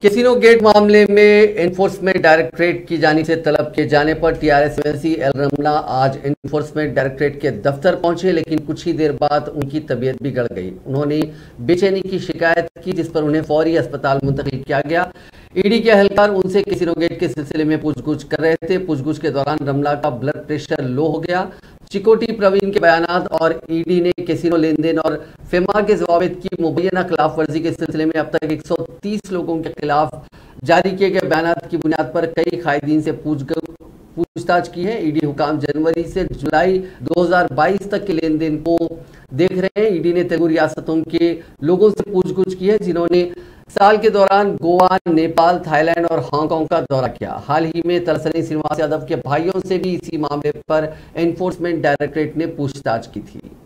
Casino gate मामले में enforcement directorate की जानिब से तलब किए जाने पर टीआरएस एमएलसी एल रमला आज एनफोर्समेंट डायरेक्टरेट के दफ्तर पहुंचे, लेकिन कुछ ही देर बाद उनकी तबीयत बिगड़ गई। उन्होंने बेचैनी की शिकायत की, जिस पर उन्हें फौरी अस्पताल मुंतकिल किया गया। ईडी के एहलकार उनसे कैसीनो गेट के सिलसिले में पूछगछ कर रहे थे। पूछगछ के दौरान रमला का ब्लड प्रेशर लो हो गया। चिकोटी प्रवीण के बयानात और ईडी ने कैसीनो लेन देन और फेमा के जवाब की मुबैना खिलाफ वर्जी के सिलसिले में अब तक 130 लोगों के खिलाफ जारी किए गए बयानात की बुनियाद पर कई कायदीन से पूछताछ की है। ईडी हुकाम जनवरी से जुलाई 2022 तक के लेन देन को देख रहे हैं। ईडी ने तेलुगु रियासतों के लोगों से पूछगछ की है, जिन्होंने साल के दौरान गोवा, नेपाल, थाईलैंड और हांगकांग का दौरा किया। हाल ही में तलसनी श्रीनिवास यादव के भाइयों से भी इसी मामले पर एनफोर्समेंट डायरेक्टरेट ने पूछताछ की थी।